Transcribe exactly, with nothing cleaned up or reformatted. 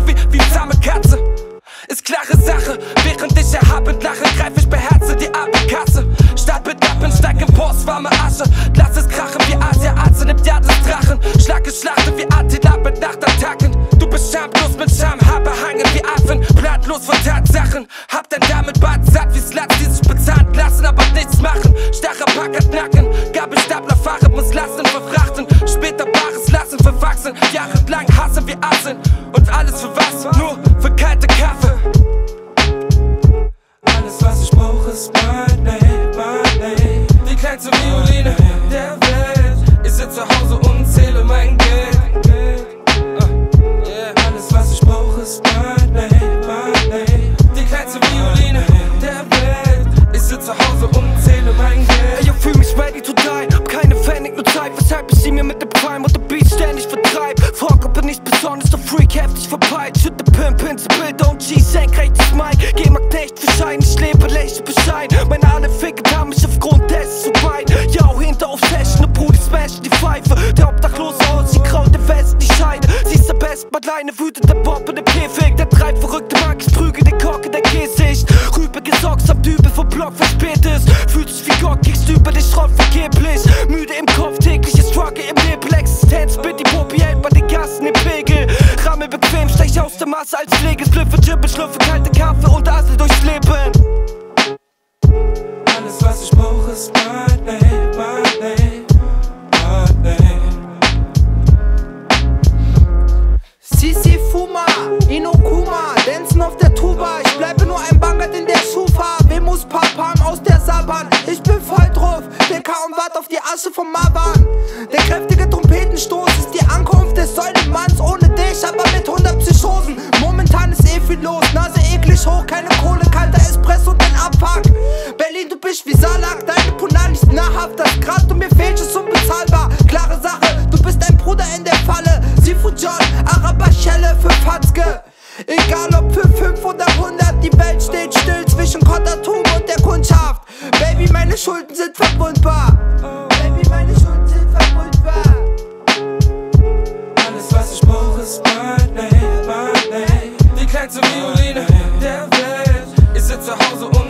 wie, wie zahme Katze. Ist klare Sache, während ich erhabend lache, greif ich beherze die Abendkasse. Statt mit Lappen, steig im Post, warme Asche. Lass es krachen wie Asia-Arzt im Jahr des Drachen. Schlag Schlachte wie Attila mit Nachtattacken. Du bist schamlos mit Scham, hab behangen wie Affen. Blattlos von Tatsachen, hab dein damit Bart satt wie Sluts, die sich bezahlt lassen, aber nichts machen. Starrer packert Nacken, Gabelstapler fahren, muss Lasten verfrachten. Später Bares lassen verwachsen, jahrelang hassen wir Assen. Und alles für was? Nur für kalte Kaffee. Alles was ich brauch ist Money, Money. Die kleinste Violine der Welt. Ich sitz zu Hause und zähle mein Geld. uh, yeah. Alles was ich brauch ist Money, Money. Die kleinste Violine der Welt. Ich sitz zu Hause und zähle mein Geld. Ey, ich fühl mich ready to die, hab keine Pfennig, nur Zeit. Weshalb ich sie mir mit dem Prime und dem Beat ständig vertreib. Fuck, aber nichts besonders, der Freak heftig verpeilt. Schütte Pimp ins Bild, O G, senkrechtes Mike. Geh mal Knecht für Schein, ich lebe lächle Bescheid. Meine alle Ficken haben mich aufgrund dessen zu weit. Yo, hinter auf Session, ne Brudi smashen die Pfeife. Der Obdachlose aus, sie kraut der West die Scheide. Sie ist der Best, Madeleine wütet der Bob in dem Käfig. Der treibt verrückte Max, prügel den Kock in der Gesicht. Rübe gesockt, am Dübel vom Block, wenn spät ist. Fühlt sich wie Gott, kriegst über dich drauf vergeblich. Müde im Kopf, tägliche Struggle im Nebel. Existenz, bitte die Popi hält bei den Gassen im Pegel. Rammel bequem, stech aus der Masse als Pflege. Schlüpfe, Chippe, schlüpfe, kalte Kaffee und Asel durchs Leben. Alles was ich brauch ist Money, Money, Money. Sisi Fuma, Inokuma, dancen auf der Tuba. Ich bleibe nur ein Bangert in der Schufa. Wemus Papam aus der Saban. Ich bin voll drauf, der kaum wart auf die Asche vom Maban. Der kräftige Trompetenstoß ist die Ankunft des Säulenmanns. Ohne dich, aber mit hundert Psychosen. Momentan ist eh viel los, Nase eklig hoch, keine Kohle, kalter Espresso und ein Abfuck. Berlin, du bist wie Salak, deine Punani ist nahrhaft. Das Grad, du mir fehlst, ist unbezahlbar. Klare Sache, du bist ein Bruder in der Falle. Sifu John, Araber Schelle für Fatzke. Egal ob für fünf oder hundert, die Welt steht still zwischen Kottertum und der Kundschaft. Baby, meine Schulden sind verwundbar. Baby, meine Schulden sind verwundbar. Alles was ich brauch ist Money, Money. Die kleinste Violine der Welt. Ich sitz zu Hause und